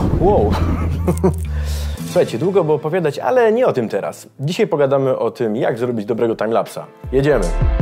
Wow. Słuchajcie, długo było opowiadać, ale nie o tym teraz. Dzisiaj pogadamy o tym, jak zrobić dobrego timelapsa. Jedziemy!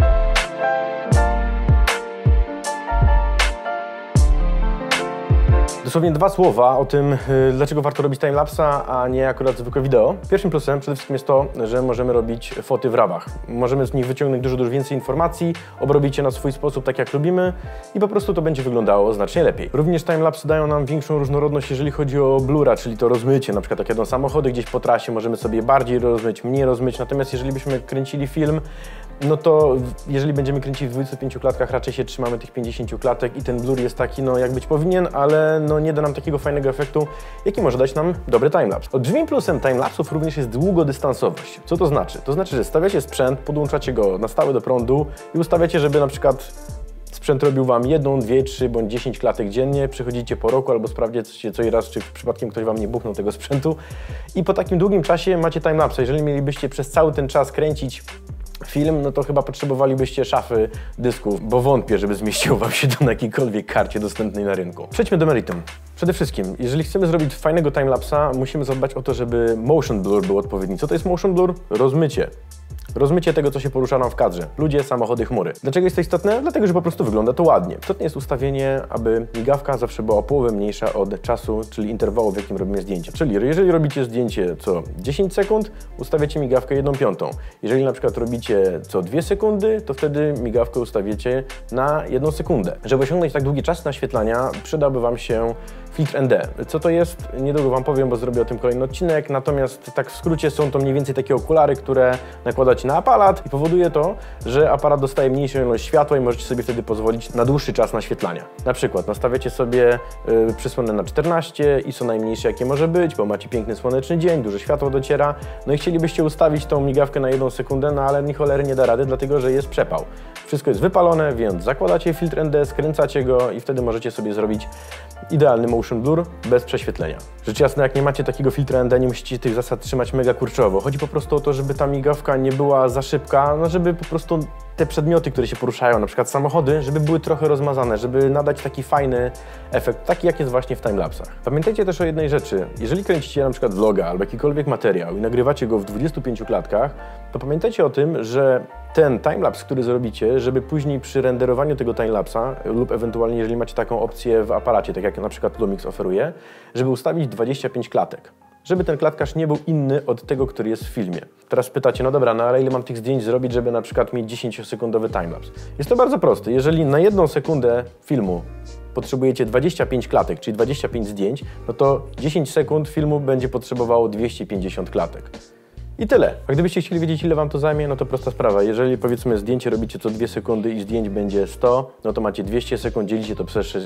Dosłownie dwa słowa o tym, dlaczego warto robić timelapsa, a nie akurat zwykłe wideo. Pierwszym plusem przede wszystkim jest to, że możemy robić foty w rawach. Możemy z nich wyciągnąć dużo więcej informacji, obrobić je na swój sposób, tak jak lubimy i po prostu to będzie wyglądało znacznie lepiej. Również timelapsy dają nam większą różnorodność, jeżeli chodzi o blura, czyli to rozmycie. Na przykład jak jadą samochody gdzieś po trasie, możemy sobie bardziej rozmyć, mniej rozmyć. Natomiast jeżeli byśmy kręcili film, no to jeżeli będziemy kręcić w 25 klatkach, raczej się trzymamy tych 50 klatek i ten blur jest taki, no jak być powinien, ale no nie da nam takiego fajnego efektu, jaki może dać nam dobry timelapse. Olbrzymim plusem timelapsów również jest długodystansowość. Co to znaczy? To znaczy, że stawiacie sprzęt, podłączacie go na stałe do prądu i ustawiacie, żeby na przykład sprzęt robił Wam 1, 2, 3 bądź 10 klatek dziennie, przychodzicie po roku albo sprawdzicie co i raz, czy przypadkiem ktoś Wam nie buchnął tego sprzętu i po takim długim czasie macie timelapse. Jeżeli mielibyście przez cały ten czas kręcić film, no to chyba potrzebowalibyście szafy dysków, bo wątpię, żeby zmieścił Wam się to na jakiejkolwiek karcie dostępnej na rynku. Przejdźmy do meritum. Przede wszystkim, jeżeli chcemy zrobić fajnego timelapsa, musimy zadbać o to, żeby motion blur był odpowiedni. Co to jest motion blur? Rozmycie. Rozmycie tego, co się porusza nam w kadrze. Ludzie, samochody, chmury. Dlaczego jest to istotne? Dlatego, że po prostu wygląda to ładnie. Istotne jest ustawienie, aby migawka zawsze była o połowę mniejsza od czasu, czyli interwału, w jakim robimy zdjęcie. Czyli jeżeli robicie zdjęcie co 10 sekund, ustawiacie migawkę 1/5. Jeżeli na przykład robicie co 2 sekundy, to wtedy migawkę ustawicie na 1 sekundę. Żeby osiągnąć tak długi czas naświetlania, przydałby Wam się filtr ND. Co to jest? Niedługo Wam powiem, bo zrobię o tym kolejny odcinek, natomiast tak w skrócie są to mniej więcej takie okulary, które nakładacie na aparat i powoduje to, że aparat dostaje mniejszą ilość światła i możecie sobie wtedy pozwolić na dłuższy czas naświetlania. Na przykład nastawiacie sobie przysłonę na 14, ISO najmniejsze jakie może być, bo macie piękny słoneczny dzień, dużo światło dociera, no i chcielibyście ustawić tą migawkę na 1 sekundę, no ale ni cholery nie da rady, dlatego że jest przepał. Wszystko jest wypalone, więc zakładacie filtr ND, skręcacie go i wtedy możecie sobie zrobić idealny motion blur bez prześwietlenia. Rzecz jasna, jak nie macie takiego filtra ND, nie musicie tych zasad trzymać mega kurczowo. Chodzi po prostu o to, żeby ta migawka nie była za szybka, no żeby po prostu te przedmioty, które się poruszają, na przykład samochody, żeby były trochę rozmazane, żeby nadać taki fajny efekt, taki jak jest właśnie w timelapsach. Pamiętajcie też o jednej rzeczy, jeżeli kręcicie na przykład vloga albo jakikolwiek materiał i nagrywacie go w 25 klatkach, to pamiętajcie o tym, że ten timelapse, który zrobicie, żeby później przy renderowaniu tego timelapsa lub ewentualnie jeżeli macie taką opcję w aparacie, tak jak na przykład Lumix oferuje, żeby ustawić 25 klatek. Żeby ten klatkarz nie był inny od tego, który jest w filmie. Teraz pytacie, no dobra, no ale ile mam tych zdjęć zrobić, żeby na przykład mieć 10-sekundowy timelapse? Jest to bardzo proste. Jeżeli na 1 sekundę filmu potrzebujecie 25 klatek, czyli 25 zdjęć, no to 10 sekund filmu będzie potrzebowało 250 klatek. I tyle. A gdybyście chcieli wiedzieć, ile Wam to zajmie, no to prosta sprawa. Jeżeli powiedzmy zdjęcie robicie co 2 sekundy i zdjęć będzie 100, no to macie 200 sekund, dzielicie to przez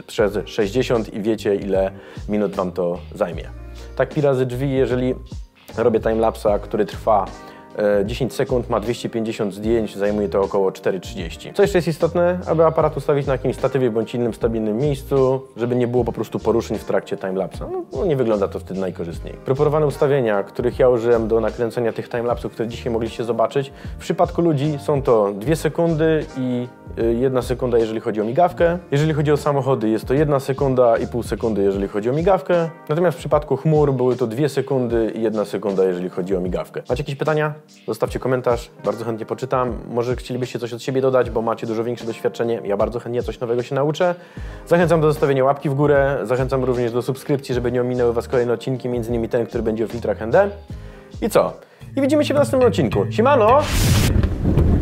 60 i wiecie, ile minut Wam to zajmie. Tak pi razy drzwi, jeżeli robię timelapsa, który trwa 10 sekund, ma 250 zdjęć, zajmuje to około 4:30. Co jeszcze jest istotne? Aby aparat ustawić na jakimś statywie bądź innym stabilnym miejscu, żeby nie było po prostu poruszeń w trakcie timelapsa. No nie wygląda to wtedy najkorzystniej. Proponowane ustawienia, których ja użyłem do nakręcenia tych timelapsów, które dzisiaj mogliście zobaczyć, w przypadku ludzi są to 2 sekundy i 1 sekunda, jeżeli chodzi o migawkę. Jeżeli chodzi o samochody, jest to 1 sekunda i pół sekundy, jeżeli chodzi o migawkę. Natomiast w przypadku chmur były to 2 sekundy i 1 sekunda, jeżeli chodzi o migawkę. Macie jakieś pytania? Zostawcie komentarz, bardzo chętnie poczytam. Może chcielibyście coś od siebie dodać, bo macie dużo większe doświadczenie. Ja bardzo chętnie coś nowego się nauczę. Zachęcam do zostawienia łapki w górę. Zachęcam również do subskrypcji, żeby nie ominęły Was kolejne odcinki, między ten, który będzie o filtrach ND. I co? I widzimy się w następnym odcinku. Siemano!